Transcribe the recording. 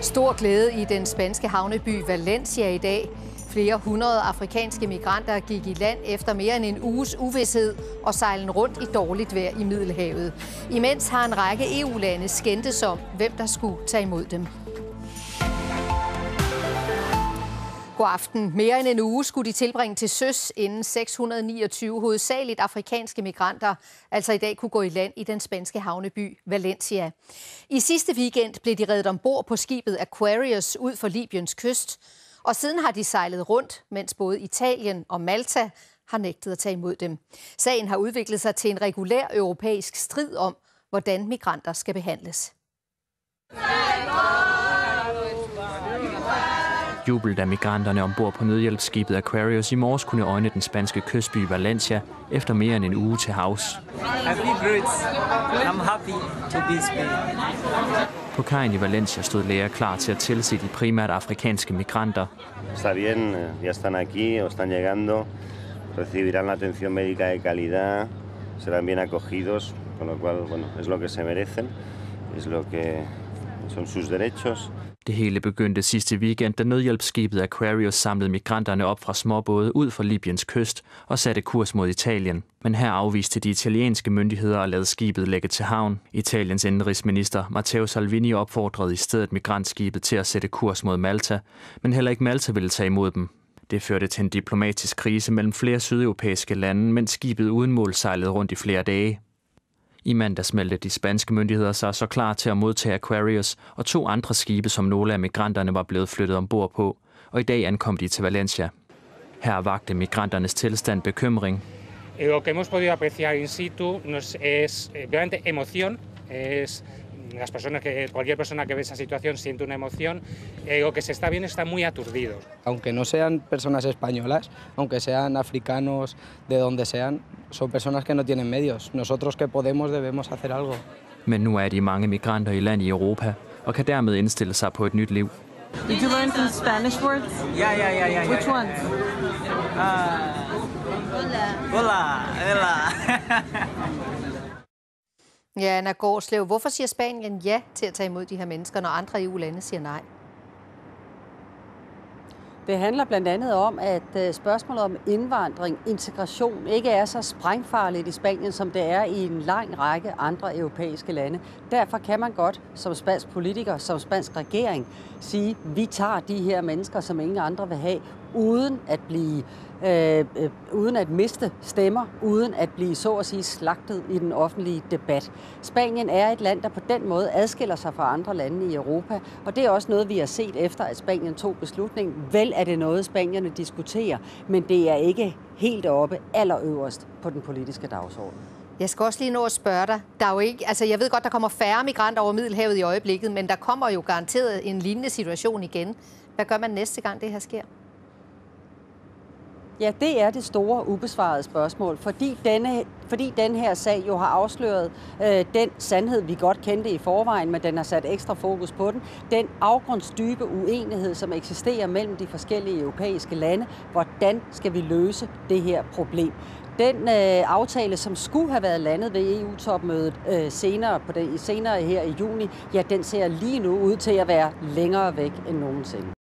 Stor glæde i den spanske havneby Valencia i dag. Flere hundrede afrikanske migranter gik i land efter mere end en uges uvished og sejlen rundt i dårligt vejr i Middelhavet. Imens har en række EU-lande skændtes om, hvem der skulle tage imod dem. God aften. Mere end en uge skulle de tilbringe til søs, inden 629 hovedsageligt afrikanske migranter altså i dag kunne gå i land i den spanske havneby Valencia. I sidste weekend blev de reddet ombord på skibet Aquarius ud for Libyens kyst, og siden har de sejlet rundt, mens både Italien og Malta har nægtet at tage imod dem. Sagen har udviklet sig til en regulær europæisk strid om, hvordan migranter skal behandles. Jubel, da migranterne ombord på nødhjælpsskibet Aquarius i morges kunne øjne den spanske kystby Valencia efter mere end en uge til havs. På kajen i Valencia stod læger klar til at tilse de primært afrikanske migranter. Está bien, ya están aquí o están llegando. Recibirán la atención médica de calidad, serán bien acogidos, con lo cual, bueno, es lo que se merecen, es lo que son sus derechos. Det hele begyndte sidste weekend, da nødhjælpsskibet Aquarius samlede migranterne op fra småbåde ud for Libyens kyst og satte kurs mod Italien. Men her afviste de italienske myndigheder at lade skibet lægge til havn. Italiens indenrigsminister Matteo Salvini opfordrede i stedet migrantskibet til at sætte kurs mod Malta, men heller ikke Malta ville tage imod dem. Det førte til en diplomatisk krise mellem flere sydeuropæiske lande, mens skibet uden mål sejlede rundt i flere dage. I mandags meldte de spanske myndigheder sig så klar til at modtage Aquarius og 2 andre skibe, som nogle af migranterne var blevet flyttet ombord på, og i dag ankom de til Valencia. Her vagte migranternes tilstand bekymring. Lo que hemos podido apreciar in situ es realmente emoción, cualquier persona que ve esa situación siente una emoción. Lo que se está viendo está muy aturdido. Aunque no sean personas españolas, aunque sean africanos, de donde sean, son personas que no tienen medios. Nosotros que podemos debemos hacer algo. Men nu er de mange migranter i land i Europa og kan dermed indstille sig på et nyt liv. Did you learn some Spanish words? Yeah. Which ones? Hola. Ja, Anna Gårdslev, hvorfor siger Spanien ja til at tage imod de her mennesker, når andre EU-lande siger nej? Det handler blandt andet om, at spørgsmålet om indvandring, integration ikke er så sprængfarligt i Spanien, som det er i en lang række andre europæiske lande. Derfor kan man godt som spansk politiker, som spansk regering, sige, at vi tager de her mennesker, som ingen andre vil have, uden at miste stemmer, uden at blive så at sige slagtet i den offentlige debat. Spanien er et land, der på den måde adskiller sig fra andre lande i Europa, og det er også noget, vi har set efter, at Spanien tog beslutningen. Vel er det noget, spanierne diskuterer, men det er ikke helt oppe allerøverst på den politiske dagsorden. Jeg skal også lige nå at spørge dig. Der er jo ikke, altså jeg ved godt, der kommer færre migranter over Middelhavet i øjeblikket, men der kommer jo garanteret en lignende situation igen. Hvad gør man næste gang, det her sker? Ja, det er det store ubesvarede spørgsmål, fordi den her sag jo har afsløret den sandhed, vi godt kendte i forvejen, men den har sat ekstra fokus på den. Den afgrundsdybe uenighed, som eksisterer mellem de forskellige europæiske lande. Hvordan skal vi løse det her problem? Den aftale, som skulle have været landet ved EU-topmødet senere her i juni, ja, den ser lige nu ud til at være længere væk end nogensinde.